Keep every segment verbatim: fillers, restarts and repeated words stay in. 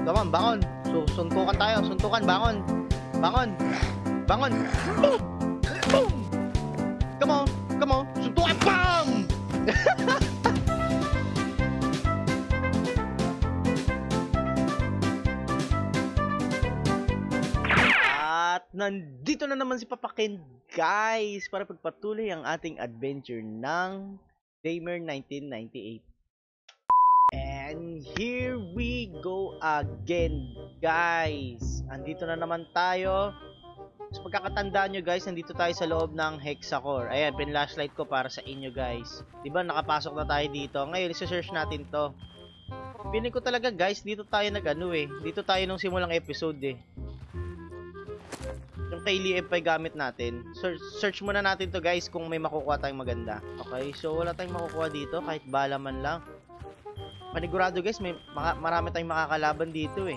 Come on, bangon. So, suntukan tayo. Suntukan, bangon. Bangon. Bangon. Boom! Boom! Come on. Come on. Suntukan. Bam! At nandito na naman si Papa Ken, guys, para pagpatuloy ang ating adventure ng Daymare nineteen ninety-eight. And here we go again, guys. Andito na naman tayo. Sa pagkakatandaan nyo, guys, nandito tayo sa loob ng Hexacore. Ayan, pin-flashlight ko para sa inyo, guys. Diba, nakapasok na tayo dito. Ngayon, isa-search natin to. Piling ko talaga, guys, dito tayo nag-ano eh. Dito tayo nung simulang episode eh. Yung kay Lee F ay gamit natin. Search, search muna natin to, guys, kung may makukuha tayong maganda. Okay, so wala tayong makukuha dito, kahit bala man lang. Panigurado, guys, may maka, marami tayong makakalaban dito eh.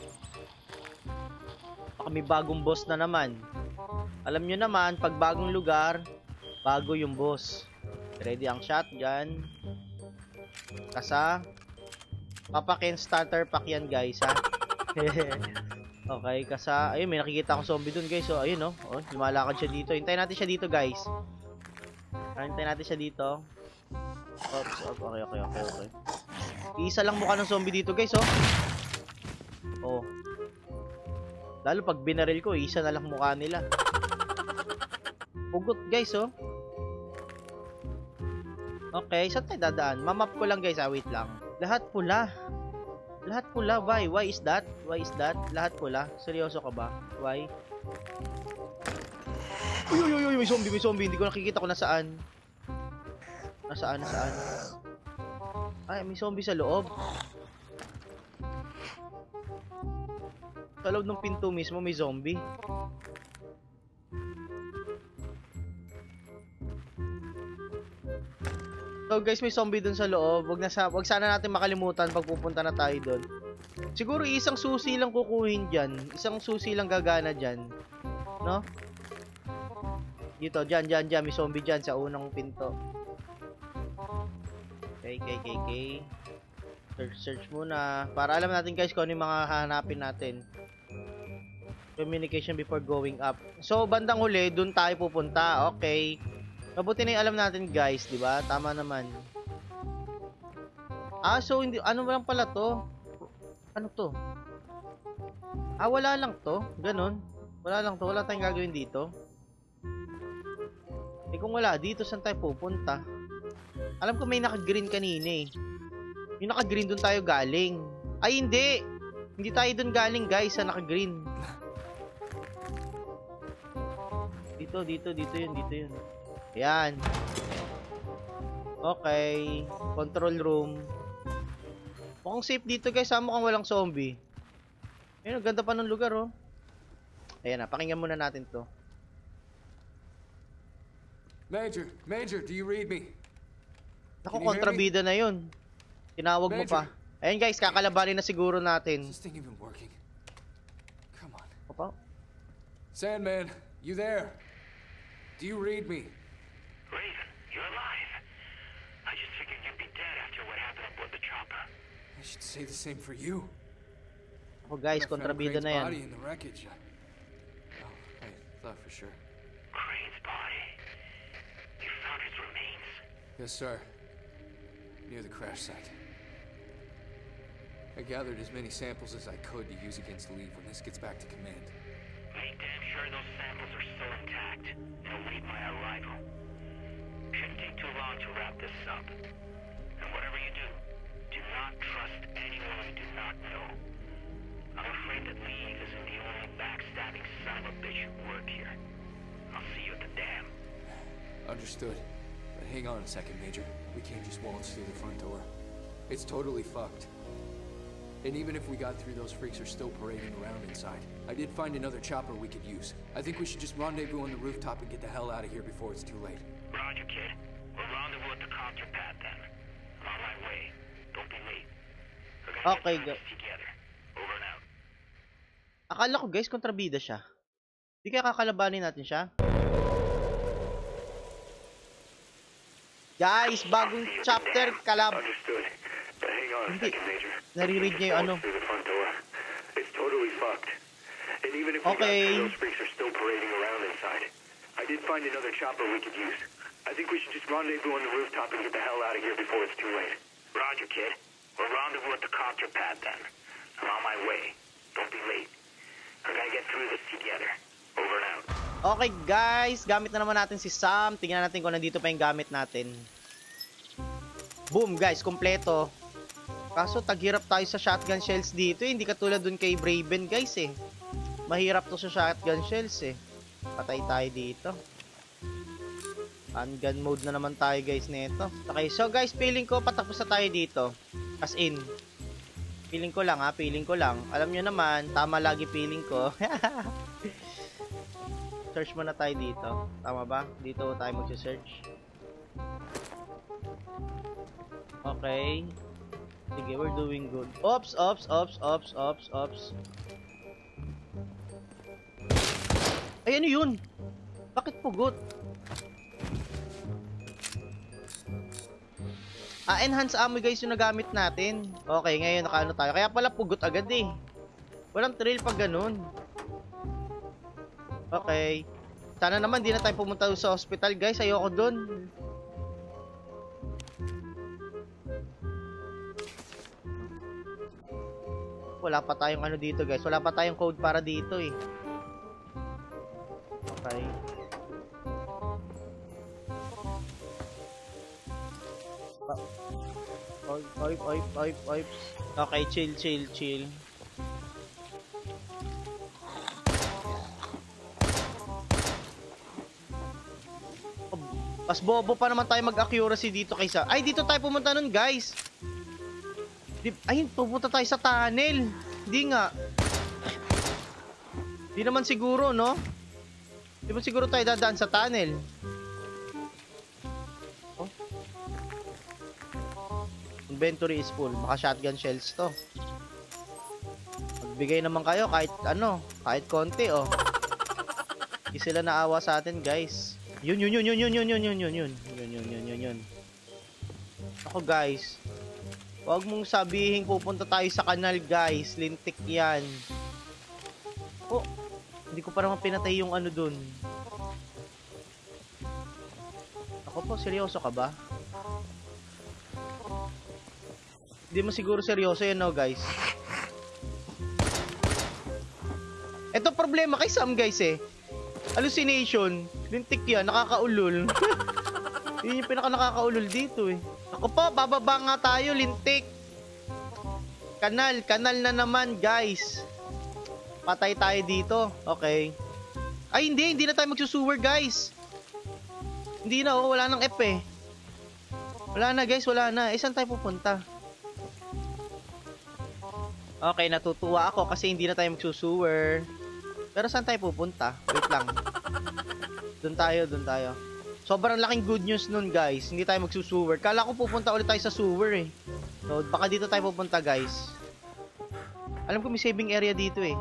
Baka may bagong boss na naman. Alam nyo naman, pag bagong lugar, bago yung boss. Ready ang shotgun. Kasa. Papa Ken starter pack yan, guys, ha. Okay, kasa. Ayun, may nakikita akong zombie dun, guys. So, ayun, no. Oh, lumalakad siya dito. Hintayin natin siya dito, guys. Hintayin natin siya dito. Oops, okay, okay, okay, okay. Isa lang mukha ng zombie dito, guys, oh. Oh. Lalo pag binaril ko, isa na lang mukha nila. Pugot, guys, oh. Okay, saan tayo dadaan? Mamap ko lang, guys, ah, wait lang. Lahat pula. Lahat pula, why? Why is that? Why is that? Lahat pula. Seryoso ka ba? Why? Uy, uy, uy, uy, may zombie, may zombie. Hindi ko nakikita kung nasaan. Nasaan, nasaan? Ay, may zombie sa loob. Sa loob ng pinto mismo may zombie. So guys, may zombie dun sa loob. Wag, na sa, wag sana natin makalimutan pag pupunta na tayo dun. Siguro isang susi lang kukuhin dyan. Isang susi lang gagana dyan. No? Dito, dyan, dyan, dyan. May zombie dyan sa unang pinto. Okay, okay, okay, okay. Search, search muna. Para alam natin, guys, kung ano yung mga hahanapin natin. Communication before going up. So, bandang huli, dun tayo pupunta. Okay. Mabuti na yung alam natin, guys, di ba? Tama naman. Ah, so, hindi, ano lang pala to? Ano to? Ah, wala lang to. Ganon. Wala lang to. Wala tayong gagawin dito. Eh, kung wala, dito saan tayo pupunta? Alam ko may naka-green kanina eh. Yung naka-green dun tayo galing. Ay, hindi! Hindi tayo dun galing, guys, sa naka-green. Dito, dito, dito yun, dito yun. Ayan. Okay. Control room. Mukhang safe dito, guys, ha? Mukhang walang zombie. Ayun, ang ganda pa ng lugar, oh. Ayan na, pakinggan muna natin to. Major, Major, do you read me? Naku, kontrabida na yun. Tinawag mo pa. Ayan, guys, kakalabanin na siguro natin. Is this thing even working? Come on. Opa. Sandman, you there? Do you read me? Raven, you're alive. I just figured you'd be dead after what happened aboard the chopper. I should say the same for you. Oh, guys, kontrabida na yan. Body in the wreckage. Oh, I thought for sure. Crane's body. You found his remains? Yes, sir. Near the crash site. I gathered as many samples as I could to use against Lee when this gets back to command. Make damn sure those samples are still intact and await my arrival. Shouldn't take too long to wrap this up. And whatever you do, do not trust anyone you do not know. I'm afraid that Lee isn't the only backstabbing son of a bitch who work here. I'll see you at the dam. Understood. But hang on a second, Major. We can't just waltz through the front door. It's totally fucked. And even if we got through, those freaks are still parading around inside. I did find another chopper we could use. I think we should just rendezvous on the rooftop and get the hell out of here before it's too late. Roger, kid. We'll rendezvous at the copter pad then. I'm on my way. Don't be late. We're gonna Okay, get go. through this together. Over and out. Akala ko, guys, kontrabida siya. Hindi kaya kakalabanin natin siya? Guys, bagong chapter, kalab... Understood. But hang on a Hindi. second, Major. Nariread niya yung ano. Through the front door. if we Okay. got through, those freaks are still parading around inside. I did find another chopper we could use. I think we should just rendezvous on the rooftop and get the hell out of here before it's too late. Roger, kid. We'll rendezvous at the copter pad then. I'm on my way. Don't be late. We're gonna get through this together. Over and out. Okay guys, gamit na naman natin si Sam. Tingnan natin kung nandito pa yung gamit natin. Boom guys, kompleto. Kaso taghirap tayo sa shotgun shells dito eh. Hindi katulad dun kay Braven guys eh. Mahirap to sa shotgun shells eh. Patay tayo dito. Handgun mode na naman tayo guys nito. Okay, so guys, feeling ko patapos na tayo dito. As in, feeling ko lang ha, feeling ko lang. Alam nyo naman, tama lagi feeling ko. Search muna tayo dito. Tama ba? Dito tayo mag-search. Okay. Sige, we're doing good. Ops, ops, ops, ops, ops, ops. Ay, ano yun? Bakit pugot? Ah, enhance ammo guys yung nagamit natin. Okay, ngayon nakaano tayo. Kaya pala pugot agad eh. Walang trail pag ganun. Okay. Sana naman di na tayo pumunta sa hospital guys. Ayoko dun. Wala pa tayong ano dito guys. Wala pa tayong code para dito eh. Okay. Oip, oip, oip, oip, oip. Okay, chill, chill, chill. Mas bobo pa naman tayo mag-accuracy dito kaysa... Ay, dito tayo pumunta nun, guys. Di... Ay, pupunta tayo sa tunnel. Hindi nga. Di naman siguro, no? Di ba siguro tayo dadaan sa tunnel? Oh. Inventory is full. Maka shotgun shells to. Magbigay naman kayo kahit ano, kahit konti, oh. Hindi sila naawa sa atin, guys. Yun, yun, yun, yun, yun, yun, yun, yun, yun, yun, yun, yun, yun, yun, yun. Ako guys, huwag mong sabihin pupunta tayo sa kanal guys, lintik yan. Oh, hindi ko pa naman pinatay yung ano dun. Ako po, seryoso ka ba? Hindi mo siguro seryoso yan no guys. Ito problema kay Sam guys eh. Hallucination. Lintik yan, nakakaulol. Yun yung pinaka nakakaulol dito eh. Ako po, bababa nga tayo, lintik. Kanal, kanal na naman guys. Patay tayo dito. Okay. Ay hindi, hindi na tayo magsusewer guys. Hindi na, oh, wala nang F eh. Wala na guys, wala na. Eh, saan tayo pupunta? Okay, natutuwa ako kasi hindi na tayo magsusewer. Pero saan tayo pupunta? Wait lang. Doon tayo, doon tayo. Sobrang laking good news nun guys. Hindi tayo magsusewer. Kala ko pupunta ulit tayo sa sewer eh. So, baka dito tayo pupunta guys. Alam ko may saving area dito eh.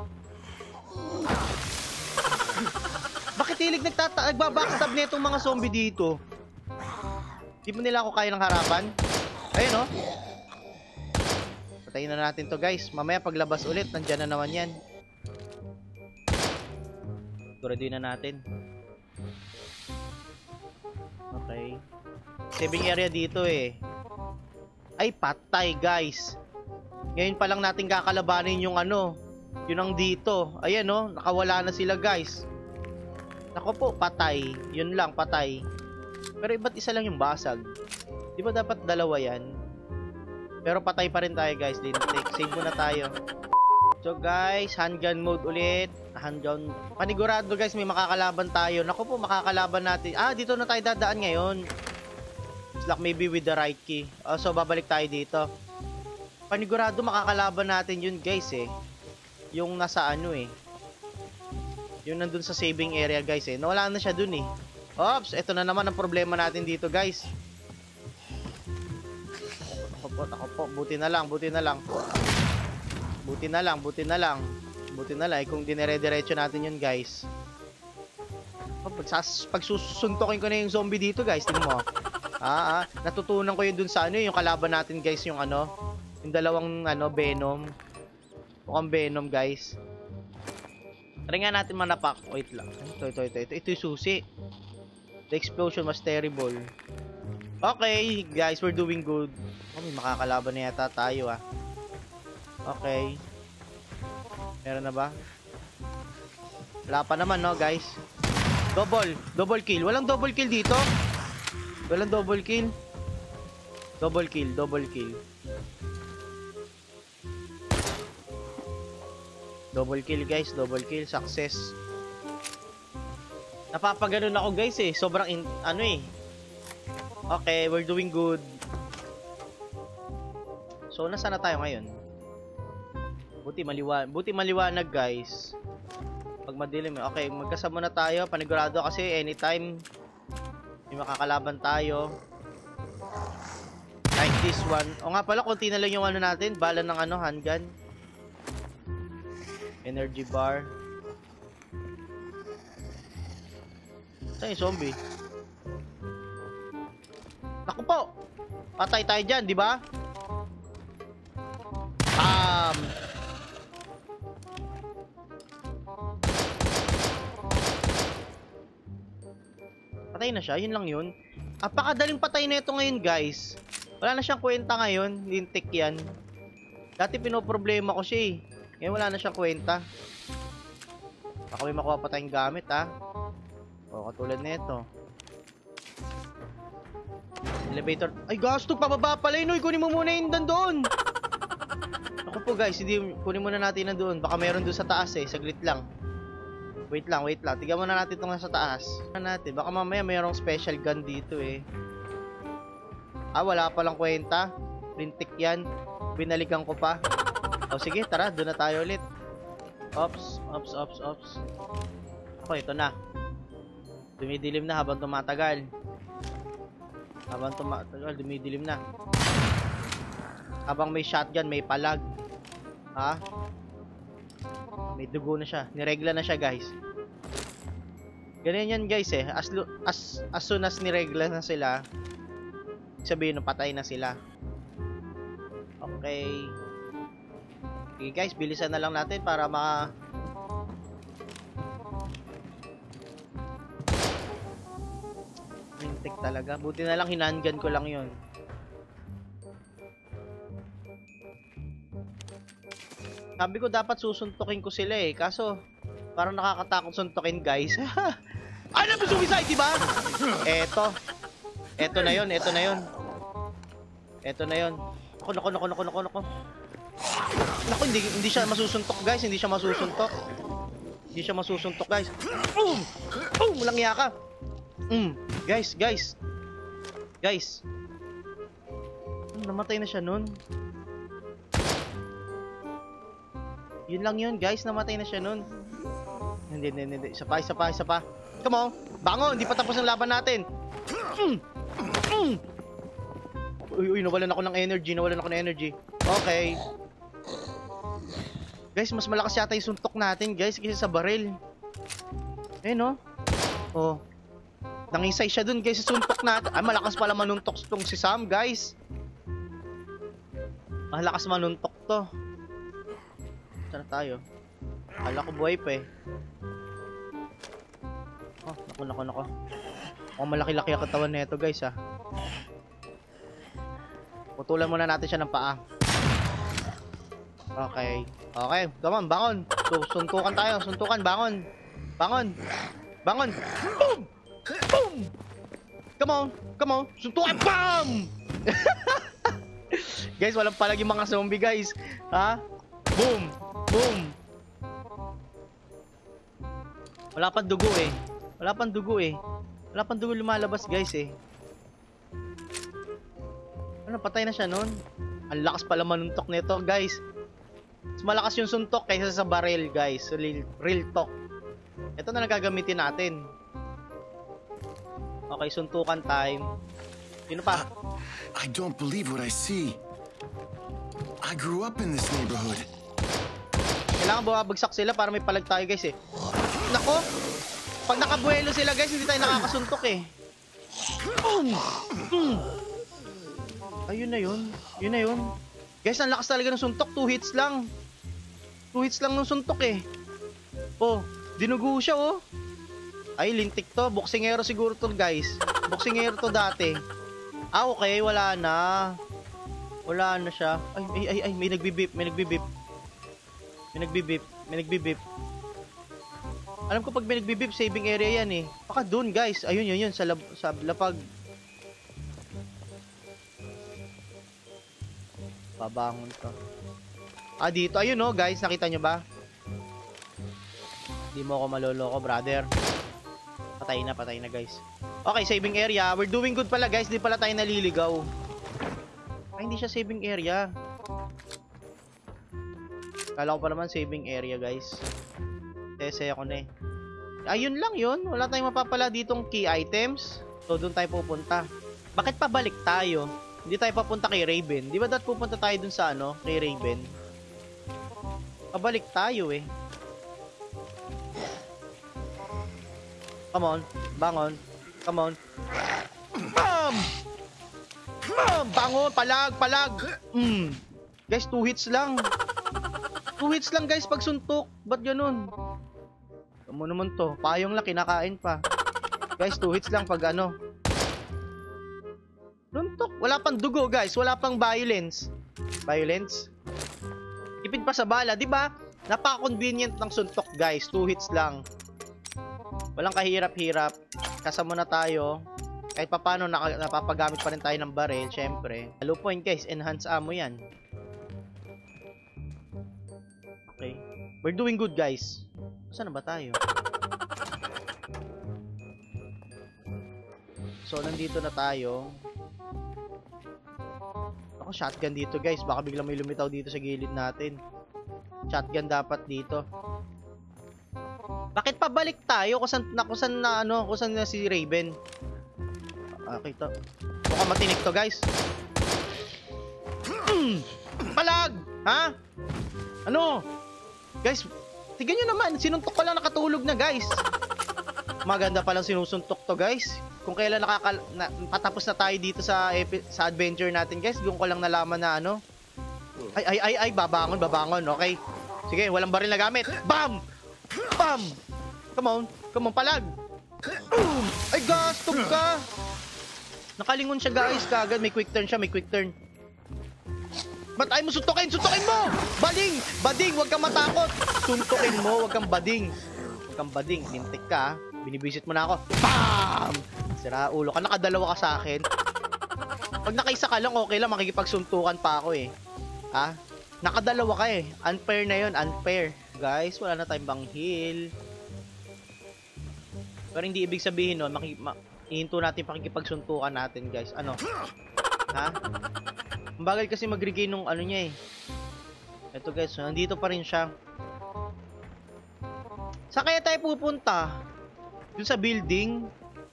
Bakit hilig nagtata nagbabackstab na itong mga zombie dito? Di mo nila ako kaya ng harapan? Ayun oh. Patayin na natin to guys. Mamaya paglabas ulit, nandyan na naman yan. Siguraduhin na natin. Okay. Saving area dito eh. Ay, patay guys. Ngayon pa lang natin kakalabanin yung ano. Yun ang dito. Ayan oh, nakawala na sila guys. Nako po, patay. Yun lang, patay. Pero iba't isa lang yung basag. Di ba dapat dalawa yan? Pero patay pa rin tayo guys. Lintik. Save muna tayo. So guys, handgun mode ulit. Handgun. Panigurado guys, may makakalaban tayo. Naku po, makakalaban natin. Ah, dito na tayo dadaan ngayon. It's like maybe with the right key. Oh, so babalik tayo dito. Panigurado makakalaban natin yun guys eh. Yung nasa ano eh. Yung nandun sa saving area guys eh. Nawala na siya dun eh. Oops, eto na naman ang problema natin dito guys. Ako po, ako po. Buti na lang, buti na lang. Buti na lang, buti na lang. Buti na lang, eh, kung dinere-diretso natin yun guys. Oh, pagsas pagsusuntokin ko na yung zombie dito guys, tingnan mo. Ah, ah, natutunan ko yun dun sa ano, yung kalaban natin guys, yung ano, yung dalawang ano, Venom. Mukhang Venom guys. Try nga natin manapak. Wait lang. Ito, ito, ito, ito. Ito yung susi. The explosion was terrible. Okay, guys, we're doing good. Oh, may makakalaban na yata tayo ah. Okay. Meron na ba? Wala pa naman, no, guys? Double. Double kill. Walang double kill dito. Walang double kill. Double kill. Double kill. Double kill, guys. Double kill. Success. Napapaganon ako, guys, eh. Sobrang, in, ano eh. Okay, we're doing good. So, nasaan na tayo ngayon? Buti maliwanag. Buti maliwanag, guys. Pag madilim, okay, magkasama na tayo. Panigurado kasi anytime may makakalaban tayo. Like this one. O nga pala, konti na lang yung ano natin. Bala ng ano, handgun. Energy bar. Saan yung zombie? Naku po! Patay tayo dyan, di ba? Bam! Patay na siya, yun lang yun. Apakadaling patay na ito ngayon, guys. Wala na siyang kwenta ngayon. Lintik yan. Dati pinoproblema ko siya eh. Ngayon wala na siyang kwenta. Baka may makuha pa tayong gamit ha. O, katulad na ito. Elevator. Ay, gasto! Pababa pala yun. Uy, kunin mo muna yun doon. Ako po guys, hindi, kunin muna natin na doon. Baka meron doon sa taas eh. Saglit lang. Wait lang, wait lang. Tignan muna natin itong nasa taas. Natin. Baka mamaya mayroong special gun dito eh. Ah, wala palang kwenta. Lintik yan. Binalikan ko pa. O sige, tara. Doon na tayo ulit. Ops, ops, ops, ops. Ako, ito na. Dumidilim na habang tumatagal. Habang tumatagal, dumidilim na. Habang may shotgun, may palag. Ha? May dugo na siya. Niregla na siya, guys. Ganyan yan, guys, eh. As, as, as soon as niregla na sila, sabihin, patay na sila. Okay. Okay, guys. Bilisan na lang natin para maka... Mintik talaga. Buti na lang hinandgan ko lang yun. Sabi ko dapat susuntukin ko sila eh. Kaso, parang nakakatakot suntukin, guys. Ay, naman suicide, diba? Eto. Eto na yun, eto na yun. Eto na yun. Nako, nako, nako, nako, nako, nako. Nako, hindi, hindi siya masusuntok, guys. Hindi siya masusuntok. Hindi siya masusuntok, guys. Boom! Boom! Walang iya ka. Mm. Guys, guys. Guys. Namatay na siya nun. Yun lang yun, guys. Namatay na siya nun. Hindi, hindi, hindi. Isa pa, isa pa, isa pa. Come on. Bango, hindi pa tapos ang laban natin. Mm. Mm. Uy, uy, nawalan ako ng energy. Nawalan ako ng energy. Okay. Guys, mas malakas yata yung suntok natin, guys, kaysa sa baril. Eh, no? Oh. Nangisay siya dun, guys, sa suntok natin. Ay, malakas pala manuntok tong si Sam, guys. Malakas manuntok to. Saan tayo? Akala ko buhay pa eh. Oh, naku, naku, naku. Oh, malaki-laki ang katawan nito, guys, ha. Putulan muna natin siya ng paa. Okay. Okay, come on, bangon. So, suntukan tayo, suntukan, bangon. Bangon. Bangon. Boom! Boom! Come on, come on. Suntukan, bam! Guys, walang palagi mga zombie, guys. Ha? Boom! Boom! Wala pang dugo eh. Wala pang dugo eh. Wala pang dugo lumalabas, guys eh. Ano, patay na siya nun? Ang lakas pala manuntok nito, guys. Mas malakas yung suntok kaysa sa barrel, guys. Real, real talk. Ito na nagagamitin natin. Okay, suntukan time. Sino pa? I don't believe what I see. I grew up in this neighborhood. Kailangan bumabagsak sila para may palag tayo, guys eh. Nako! Pag nakabuelo sila, guys, hindi tayo nakakasuntok eh. Boom! Mm. Ayun na yun. Yun na yun. Guys, ang lakas talaga ng suntok. Two hits lang. Two hits lang ng suntok eh. Oh, dinugo siya oh. Ay, lintik to. Boksingero siguro to guys. Boksingero to dati. Ah, okay. Wala na. Wala na siya. Ay, ay, ay, ay. May nagbibip. May nagbibip. May nagbibip. May nagbibip. Alam ko pag may nagbibip, saving area yan eh. Baka dun guys. Ayun, yun, yun. Sa, lab sa lapag. Babangon ka. Ah, dito. Ayun oh guys. Nakita nyo ba? Hindi mo ako maloloko, brother. Patay na, patay na guys. Okay, saving area. We're doing good pala guys. Di pala tayo naliligaw. Ay, hindi siya saving area. Kala ko pa naman saving area guys. Tese ako na eh. Ayun lang yun. Wala tayong mapapala ditong key items. So, doon tayo pupunta. Bakit pabalik tayo? Hindi tayo papunta kay Raven. Di ba dapat pupunta tayo dun sa ano? Kay Raven. Pabalik tayo eh. Come on. Bangon. Come on. Bam! Bam! Bangon! Palag! Palag! Mm. Guys, two hits lang. Two hits lang guys pag suntok. Ba't ganun? Tamo naman to. Payong lang, kinakain pa. Guys, two hits lang pag ano. Suntok. Wala pang dugo guys. Wala pang violence. Violence? Tipid pa sa bala. Diba? Napaka-convenient ng suntok guys. Two hits lang. Walang kahirap-hirap. Kasa muna tayo. Kahit papano napapagamit pa rin tayo ng baril, syempre. Low point guys, enhance ammo yan. Okay. We're doing good guys. Saan na ba tayo? So, nandito na tayo. Ako, shotgun dito guys. Baka biglang may lumitaw dito sa gilid natin. Shotgun dapat dito. Bakit pabalik tayo? Kusan na kusan na ano, kusan na si Raven. Okay to. Mukhang matinik to, guys. Mm! Palag! Ha? Ano? Guys, tignan nyo naman, sinuntok ko lang nakatulog na, guys. Maganda palang sinusuntok to, guys. Kung kailan nakaka na, patapos na tayo dito sa sa adventure natin, guys, doon ko lang nalaman na ano. Ay ay ay ay babangon, babangon. Okay. Sige, walang baril na gamit. Bam! Bam! Come on. Come on, palag. Boom! Ay, gastog ka. Nakalingon siya, guys. Kagad. May quick turn siya. May quick turn. Ba't ay mo suntukin? Suntukin mo! Bading! Bading! Huwag kang matakot. Suntukin mo. Huwag kang bading. Huwag kang bading. Lintik ka. Binibisit mo na ako. Bam! Sira ulo ka. Nakadalawa ka sa akin. Pag nakaisa ka lang, okay lang. Makikipagsuntukan pa ako eh. Ha? Nakadalawa ka eh. Unfair na yun. Unfair. Guys, wala na tayong bang heal. Pero hindi ibig sabihin nun, maki ma ihinto natin pakikipagsuntukan natin, guys. Ano? Ha? Ang bagal kasi mag-regain nung ano niya eh. Ito guys, so, nandito pa rin siya. Saan kaya tayo pupunta? Dun sa building?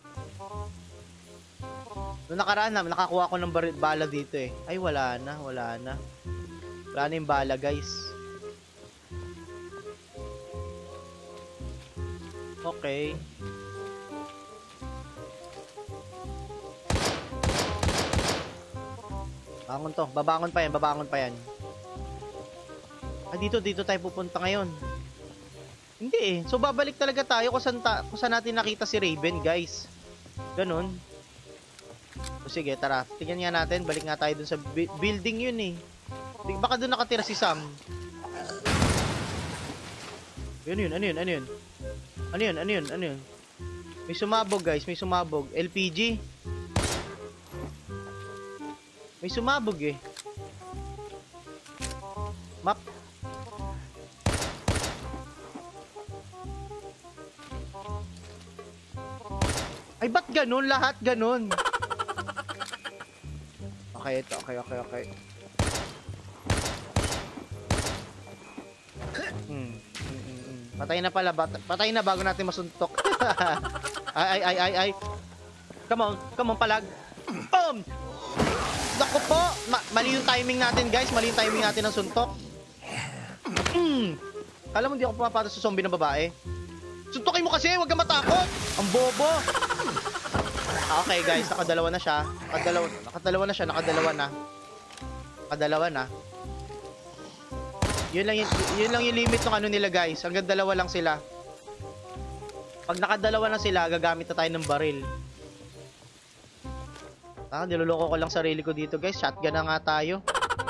Noong nakaraan na, nakakuha ko ng bala dito eh. Ay, wala na, wala na. Wala na yung bala, guys. Okay. Bangon to. Babangon pa yan. Babangon pa yan. Ah, dito. Dito tayo pupunta ngayon. Hindi eh. So, babalik talaga tayo kung saan, ta kung saan natin nakita si Raven, guys. Ganun. So, sige, tara. Tingnan nga natin. Balik nga tayo dun sa bu building yun eh. Baka dun nakatira si Sam. Ano yun? Ano yun? Ano yun? Ano yun? Ano yun? Ano yun? May sumabog guys. May sumabog. L P G. May sumabog eh. Map. Ay, ba't ganun? Lahat ganun. Okay, ito. Okay, okay, okay. Hmm. Patay na pala. Patay na bago natin masuntok. ay, ay, ay, ay, ay. Come on. Come on, palag. Boom! Naku po. Ma mali yung timing natin, guys. Mali yung timing natin ng suntok. Mm. Alam mo, hindi ako pumapato sa zombie na babae. Suntokin mo kasi. Huwag kang matakot. Ang bobo. Okay, guys. Nakadalawa na siya. Nakadalawa, nakadalawa na siya. Nakadalawa na. Nakadalawa na. Yun lang yung, yun lang yung limit ng ano nila, guys. Hanggang dalawa lang sila. Pag nakadalawa na sila, gagamit na tayo ng baril. Ah, niloloko ko lang sarili ko dito guys. Shotgun na nga tayo.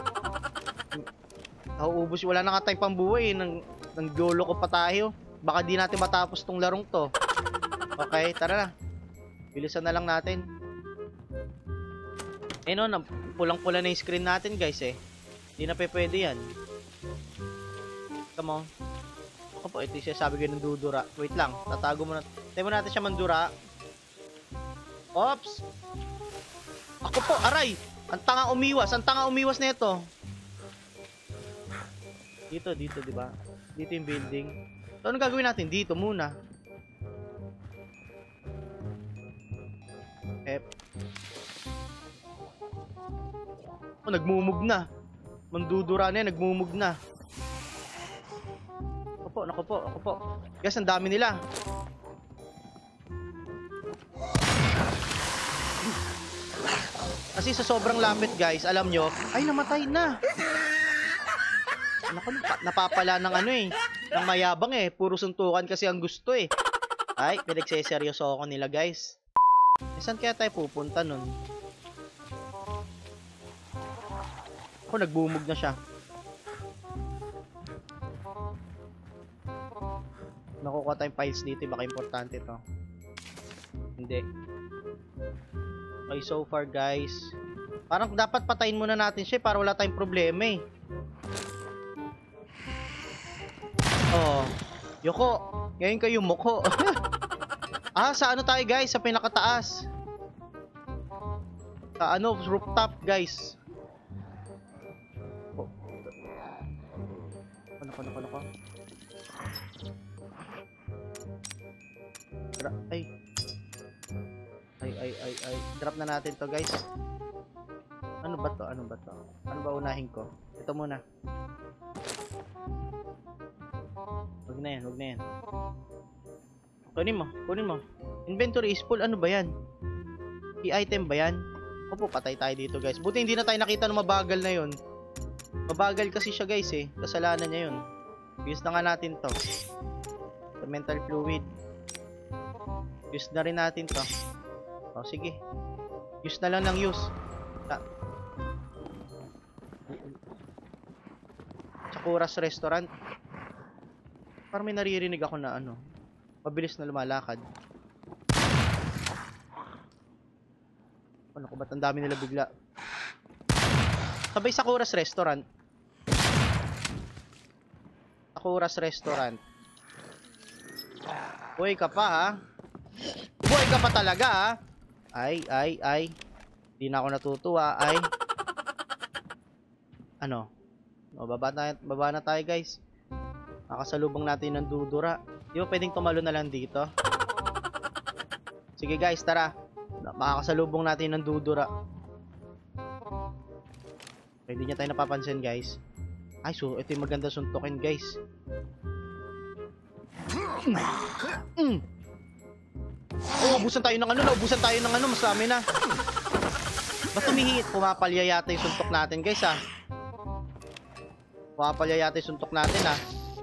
Nauubos, wala na nga tayong pambuhay. Nang, nang ko pa tayo. Baka di natin matapos tong larong to. Okay, tara na. Bilisan na lang natin. Eh no, pulang-pula na yung screen natin guys eh. Hindi na pe pwede yan. Come on. Ako po, ito yung sabi ko ng dudura. Wait lang, tatago muna. Tayo mo natin siya mandura. Oops! Ako po, aray! Ang tanga umiwas, ang tanga umiwas na ito. Dito, dito, di ba? Dito yung building. So, ano gagawin natin? Dito muna. Eh. Oh, nagmumug na. Mandudura na yan, nagmumug na. Ako po, ako po, ako po. Guys, ang dami nila. Kasi sa sobrang lapit guys, alam nyo, ay namatay na. Naku, napapala ng ano eh, ng mayabang eh. Puro suntukan kasi ang gusto eh. Ay, pinagseseryoso ako nila guys. E, saan kaya tayo pupunta nun? Ako, nagbumog na siya. Nakukuha tayong files dito, baka importante to. Hindi. Okay, so far guys, parang dapat patayin muna natin siya para wala tayong problema eh. Oh, Yoko, ngayon kayo muko. Ah, sa ano tayo guys? Sa pinakataas. Sa ano, rooftop guys. Oh. Ano ko, ano ko, ano ko? Ay. Ay, ay, ay, ay. Drop na natin to guys. Ano ba to? Ano ba to? Ano ba unahin ko? Ito muna. Huwag na yan, huwag na yan. Kunin mo, kunin mo. Inventory is full. Ano ba yan? I-item ba yan? Opo, patay tayo dito guys. Buti hindi na tayo nakita ng mabagal na yun. Mabagal kasi siya guys eh. Kasalanan niya yun. Use na nga natin to. The mental fluid. Use na rin natin to. O, sige. Use na lang ng use. Ah. Sakura's Restaurant. Parang may naririnig ako na ano. Mabilis na lumalakad. Ano ko, ba't ang dami nila bigla? Sabay Sakura's Restaurant. Sakura's Restaurant. Buhay ka pa ha. Buhay ka pa talaga ha. Ay, ay, ay. Hindi na ako natutuwa. Ay. Ano? O, baba na, baba na tayo guys. Nakasalubong natin ng dudura. Di ba pwedeng tumalo na lang dito? Sige guys, tara. Makakasalubong natin ng dudura. Okay, hindi niya tayo napapansin guys. Ay, so ito yung maganda suntukin guys. Mm. Oh, ubusan tayo ng ano, naubusan tayo ng ano, mas dami na. Ba't tumihingit? Pumapalya yata yung suntok natin guys ha. Pumapalya yata yung suntok natin ha.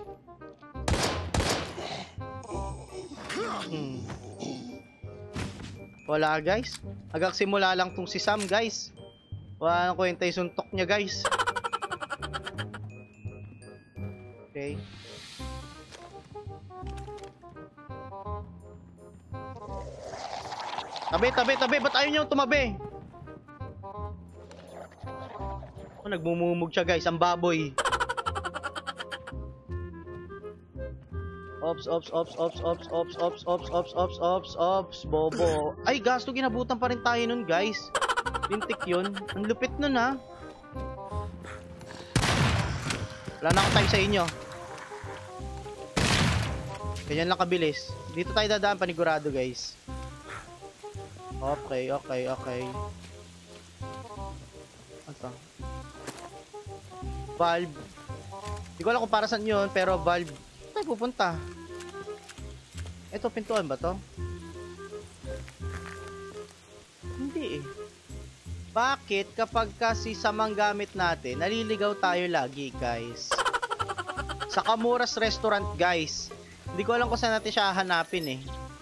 Hmm. Wala guys. Hanggang simula lang tong si Sam guys. Wala nang kwenta yung suntok niya guys. Okay. Tabi, tabi, tabi. Ba't ayaw niyo tumabi? Oh, nagmumumog siya guys. Ang baboy. Ops, ops, ops, ops, ops, ops, ops, ops, ops, ops, ops, ops, bobo. Ay, gasto, ginabutan pa rin tayo nun, guys. Lintik yun. Ang lupit nun, ha. Wala na akong time sa inyo. Ganyan lang kabilis. Dito tayo dadaan, panigurado, guys. Okay, okay, okay. Ano to? Valve. Hindi ko alam kung para saan yun, pero valve. Saan tayo pupunta? Ito, pintuan ba to? Hindi eh. Bakit kapag kasi samang gamit natin, naliligaw tayo lagi, guys? Sa Kamura's Restaurant, guys. Hindi ko alam kung saan natin siya hanapin eh.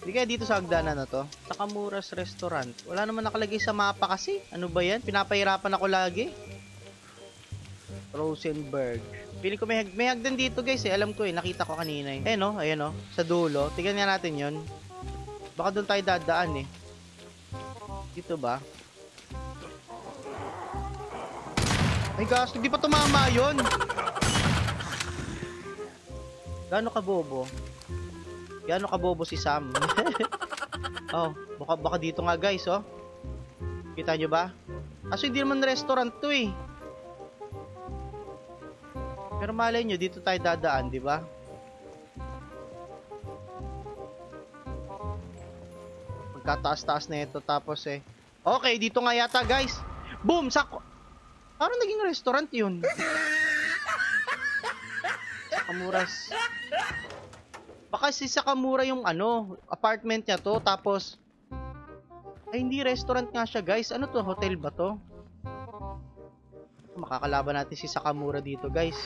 Hindi kaya dito sa hagdanan na to. Takamura's Restaurant. Wala naman nakalagay sa mapa kasi. Ano ba yan? Pinapahirapan ako lagi. Rosenberg. Pili ko may, hag may hagdan dito guys eh. Alam ko eh. Nakita ko kanina eh. Ayan o. Ayan o. Sa dulo. Tignan nga natin yun. Baka doon tayo dadaan eh. Dito ba? Ay gosh. Hindi pa tumama yun. Gaano ka bobo? Gaano ka bobo si Sam? Oh, baka, baka dito nga guys, oh. Kita nyo ba? Kasi hindi naman restaurant to eh. Pero malay nyo, dito tayo dadaan, di ba? Magkataas-taas na ito, tapos eh. Okay, dito nga yata guys. Boom! Sako! Parang naging restaurant yun. Kamuras. Baka si Sakamura yung ano, apartment niya to, tapos ay hindi, restaurant nga siya guys. Ano to, hotel ba to? Makakalaban natin si Sakamura dito guys.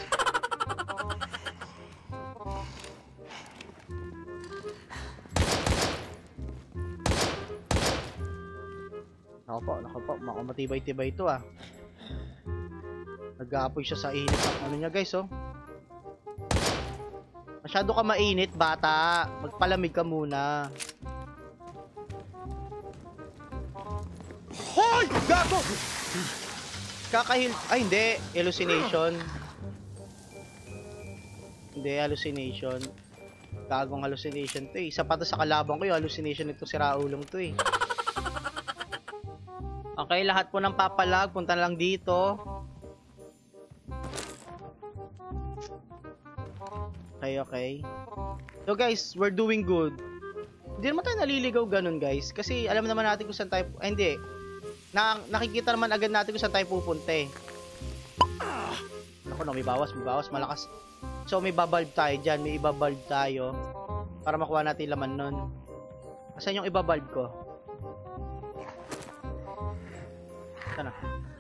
Nako po, nako po, makamatibay-tibay ito ah. Nag-aapoy siya sa init ng ano niya guys, oh. Masyado ka mainit, bata. Magpalamig ka muna. Hoy! Gago! Kakahil... Ay, hindi. Hallucination. Hindi, hallucination. Gagong hallucination to eh. Isa pa to sa kalaban ko yung hallucination nito si Raulong to eh. Okay, lahat po ng papalag. Punta lang dito. Okay, okay. So guys, we're doing good. Hindi naman tayo naliligaw ganun guys. Kasi alam naman natin kung saan tayo... Ay, hindi. Na, nakikita naman agad natin kung saan tayo pupunta eh. Ako no, may bawas, may bawas. Malakas. So may babalb tayo dyan. May ibabalb tayo. Para makuha natin laman nun. Asan yung ibabalb ko? Sana.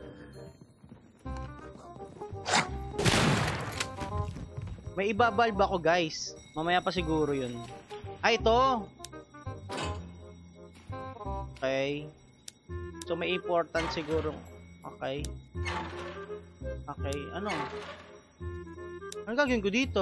May ibabalb ako guys. Mamaya pa siguro yun. Ay, ito. Okay. So may important siguro. Okay. Okay. Ano? Ano gagawin ko dito?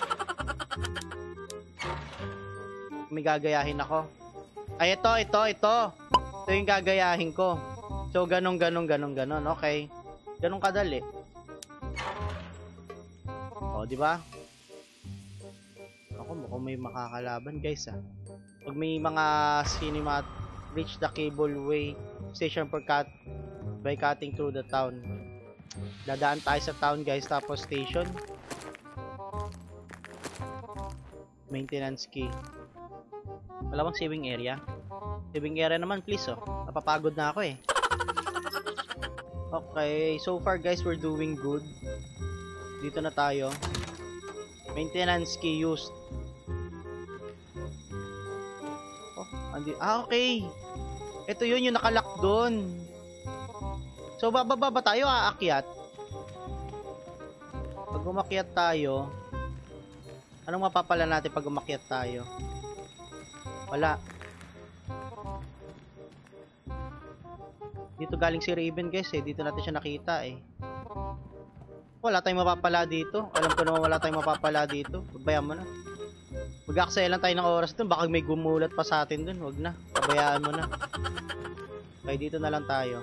May gagayahin ako. Ay, ito, ito, ito. Ito yung gagayahin ko. So, ganun, ganun, ganun, ganun. Okay. Ganun kadali. O, di ba? Ako, mukhang may makakalaban, guys, ah. Pag may mga cinema, reach the cableway station for cut by cutting through the town. Dadaan tayo sa town, guys, tapos station. Maintenance key. Wala bang saving area? Saving area naman, please, oh. Napapagod na ako, eh. Okay, so far, guys, we're doing good. Dito na tayo. Maintenance key used. Oh, andi. Ah, okay. Ito yun, yung nakalock doon. So, bababa ba tayo? Aakyat? Pag umakyat tayo, anong mapapala natin pag umakyat tayo? Wala. Dito galing si Raven, guys, eh. Dito natin siya nakita, eh. Wala tayong mapapala dito. Alam ko naman wala tayong mapapala dito. Pagbayaan mo na. Mag-aksaya lang tayo ng oras dun. Baka may gumulat pa sa atin dun. Wag na. Pabayaan mo na. Okay, dito na lang tayo.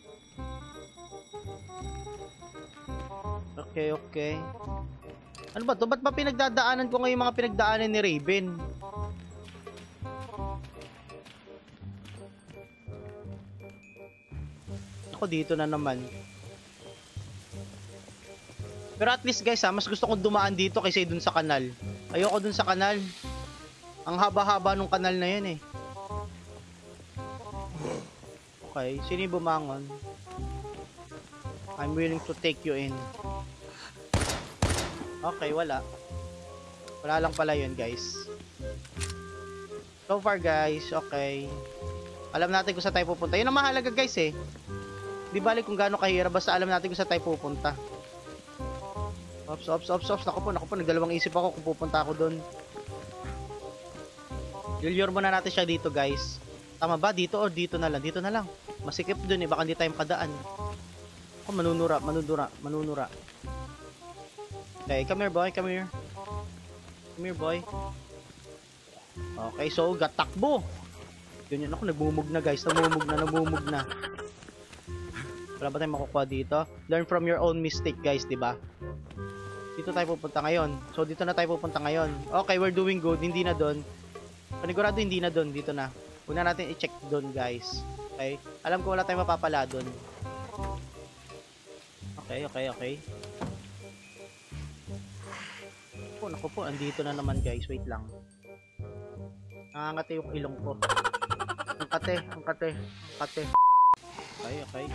Okay, okay. Ano ba to? Ba't ba pinagdadaanan ko ngayon mga pinagdaanan ni Raven? Ako dito na naman. Pero at least guys ha, mas gusto kong dumaan dito kaysa dun sa kanal. Ayoko dun sa kanal. Ang haba-haba nung kanal na yun eh. Okay, sino yung bumangon? I'm willing to take you in. Okay, wala. Wala lang pala yun guys. So far guys, okay. Alam natin kung saan tayo pupunta. Yun ang mahalaga guys eh. Di balik kung gaano kahirap, basta alam natin kung saan tayo pupunta. Ops, ops, ops, ops. Naku po, naku po. Nagdalawang isip ako kung pupunta ako doon. Lure muna natin siya dito, guys. Tama ba? Dito o dito na lang? Dito na lang. Masikip dun eh. Baka hindi tayo makadaan. Oh, manunura, manunura, manunura. Okay, come here, boy. Come here. Come here, boy. Okay, so, gatakbo. Yun yun ako. Nagmumug na, guys. Namumug na, namumug na. Wala ba tayong makukuha dito? Learn from your own mistake, guys, diba? Dito tayo pupunta ngayon. So, dito na tayo pupunta ngayon. Okay, we're doing good. Hindi na doon. Panigurado hindi na doon. Dito na. Una natin i-check doon, guys. Okay? Alam ko wala tayong mapapala doon. Okay, okay, okay. Oh, naku po. Andito na naman, guys. Wait lang. Nangangati yung ilong ko. Ang kate, ang kate, ang kate. Okay, okay.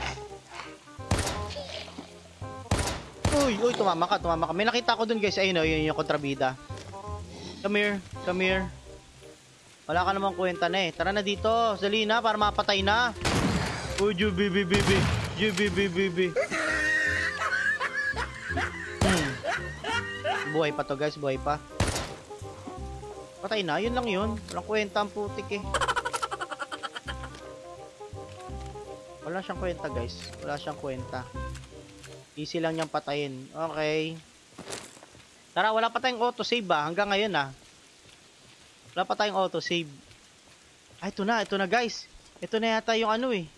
Uy, uy, tumama ka, tumama ka. May nakita ko dun, guys. Ayun, oh, yun yung kontrabida. Come here, come here. Wala ka namang kwenta na eh. Tara na dito. Dali na para mapatay na. Uy, jubi, bibi, bibi. Jubi, bibi, bibi. Hmm. Buhay pa to, guys. Buhay pa. Patay na. Yun lang yun. Walang kwenta ang putik eh. Wala siyang kwenta, guys. Wala siyang kwenta. Easy lang niyang patayin. Okay. Tara, wala pa tayong autosave ah. Hanggang ngayon ah. Wala pa tayong autosave. Ay, ito na. Ito na, guys. Ito na yata yung ano eh.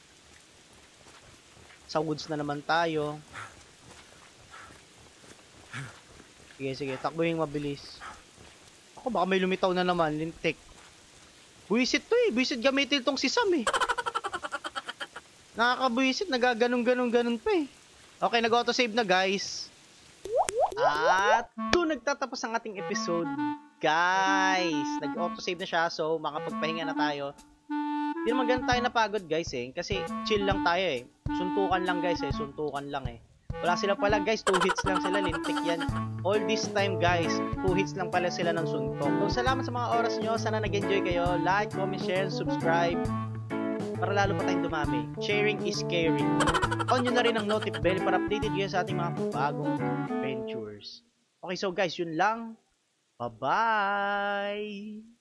Sa woods na naman tayo. Sige, sige. Takbo yung mabilis. Ako, baka may lumitaw na naman. Lintik. Buisit to eh. Buisit gamitin tong si Sam eh. Nakakabuisit. Nagaganong-ganong-ganon pa eh. Okay, nag-autosave na, guys. At doon nagtatapos ang ating episode. Guys, nag-autosave na siya. So, makapagpahinga na tayo. Hindi naman ganun tayo napagod, guys eh. Kasi chill lang tayo eh. Suntukan lang, guys eh. Suntukan lang eh. Wala sila pala, guys. Two hits lang sila. Lintik yan. All this time, guys. Two hits lang pala sila ng suntok. So, salamat sa mga oras nyo. Sana nag-enjoy kayo. Like, comment, share, subscribe. Para lalo pa tayong dumami. Sharing is caring. On nyo na rin ang notif bell para updated kayo sa ating mga bagong adventures. Okay, so guys, yun lang. Bye-bye!